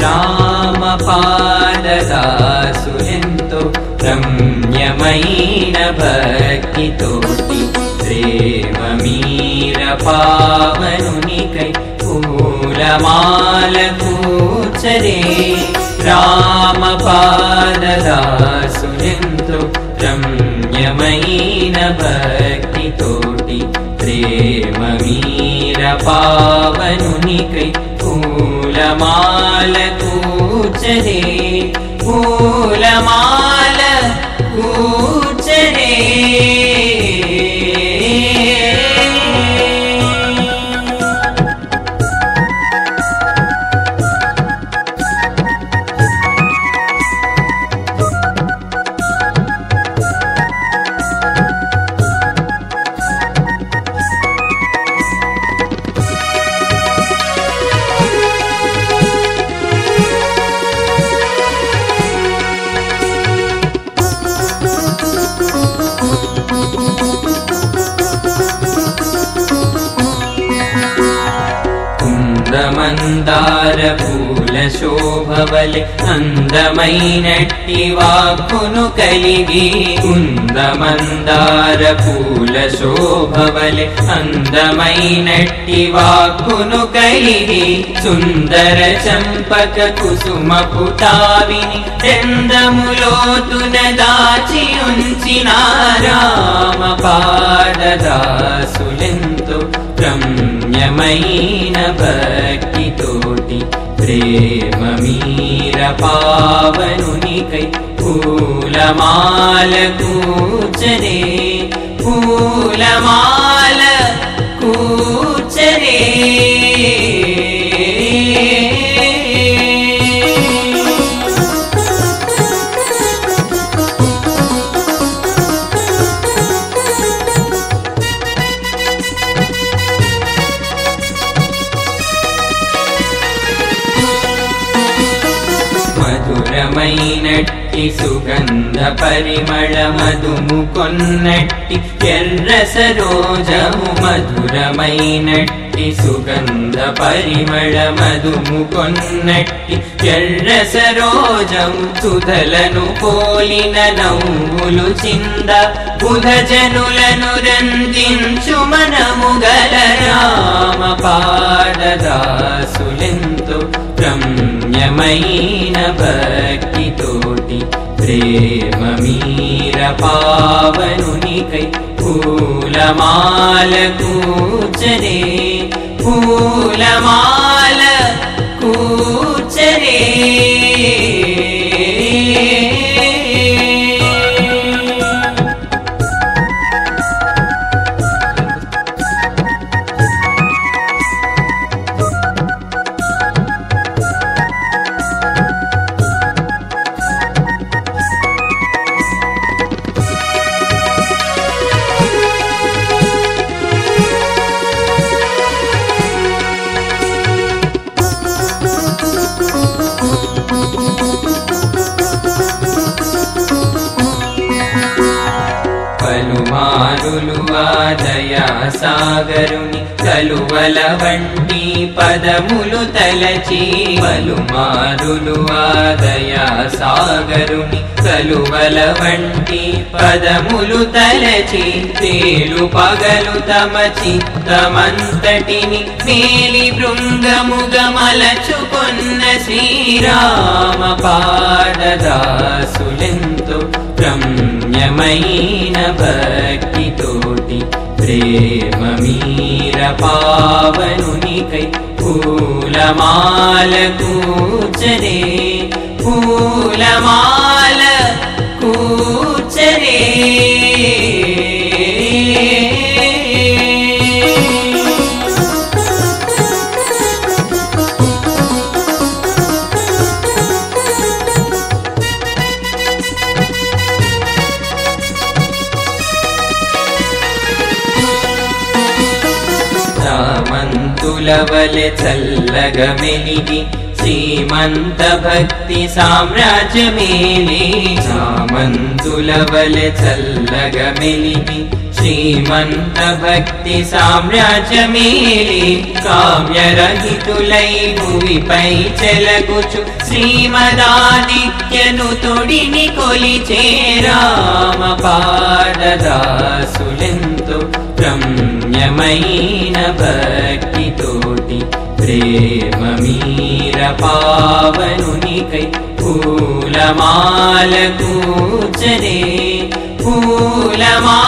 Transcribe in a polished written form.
రామపాదదాసులెంతో రమ్యమైన భక్తితోటి ప్రేమ మీర పావనునికై పూలమాల కూర్చరే రామపాదదాసులెంతో రమ్యమైన భక్తితోటి ప్రేమ మీర పావనునికై పూలమాల కూర్చరే పూలమాల కూర్చరే మందార పూల శోభవలె అందమైనట్టి వాక్కును కలిగి కుందమందార పూల శోభవలె అందమైనట్టి వాక్కును కలిగి సుందర చంపక కుసుమ పుటావిని చందములోతున దాచి ఉంచిన రామపాదదాసులెంతో రమ్యమైన భక్తితోటి ప్రేమ మీర పావనునికై పూలమాల కూర్చరే పూలమాల కూర్చరే మధురమైనట్టి సుగంధ పరిమళ మధుము కొన్నట్టి ఎర్ర సరోజము మధురమైనట్టి సుగంధ పరిమళ మధుము కొన్నట్టి ఎర్ర సరోజము సుధలను పోలిన నవ్వులు చింద బుధజనులను రంజించు మనముగల రామపాదదాసులెంతో రమ్యమైన భక్తితోటి ప్రేమ మీర పావనునికై పూలమాల కూర్చరే పూలమాల కూర్చరే పలుమారులు దయా సాగరుని కలువల వంటి పదములు తలచి పలుమారులు దయా సాగరుని కలువల వంటి పదములు తలచి తేలు పగలు తమ చిత్తమంతటిని మేలి బృంగముగమలచుకొన్న శ్రీరామపాదదాసులెంతో రమ్యమైన భక్తితోటి ప్రేమ మీర పావనునికై పూలమాల కూర్చరే పూలమాల కూర్చరే రామంతులవలె చల్లగ మెలిగి శ్రీమంత భక్తి సామ్రాజ్యమేలే రామంతులవలె చల్లగ మెలిగి శ్రీమంత భక్తి సామ్రాజ్యమేలి కావ్యరహితులై భువిపై చెలగుచు శ్రీమదాదిత్యను తొడిని కొలిచే రామ పాదదాసులెంతో రమ్యమైన భక్తితోటి ప్రేమ మీర పావనునికై పూలమాల కూర్చనే పూలమాల